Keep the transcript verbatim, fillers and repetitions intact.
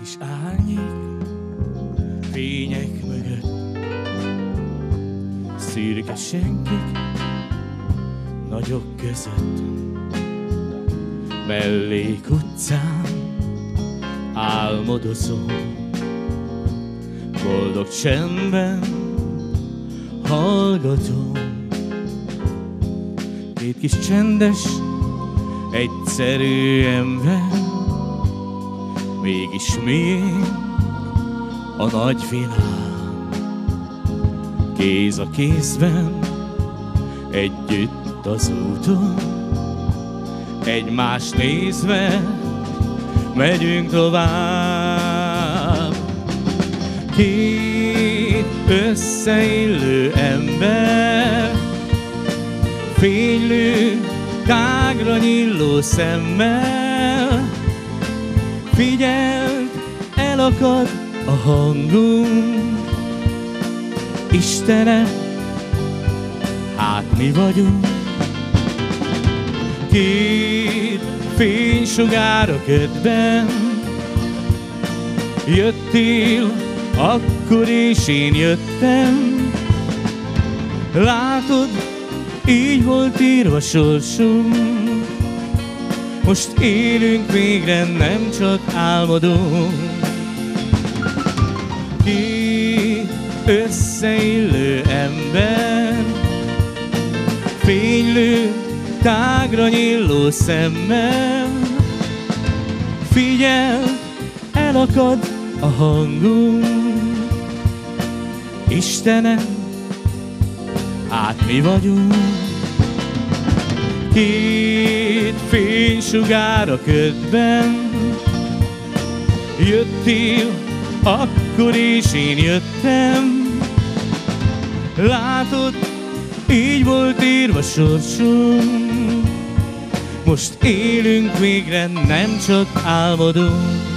kis árnyék fények mögött, szürke senkik nagyok között, mellék utcán álmodozom, boldog csendben hallgatom. Két kis csendes, egyszerű ember, mégis miénk a nagy világ. Kéz a kézben, együtt az úton, egymást nézve megyünk tovább. Két összeillő ember, fénylő, tágra nyíló szemmel, figyeld, elakad a hangunk. Istenem, hát mi vagyunk. Két fénysugár a ködben, jöttél, akkor is én jöttem. Látod, így volt írva sorsunk, most élünk végre, nem csak álmodunk. Két összeillő ember, fénylő, tágra nyíló szemmel, figyeld, elakad a hangunk. Istenem, hát mi vagyunk. Két fénysugár a ködben, jöttél, akkor is én jöttem. Látod, így volt írva sorsunk, most élünk végre, nem csak álmodunk.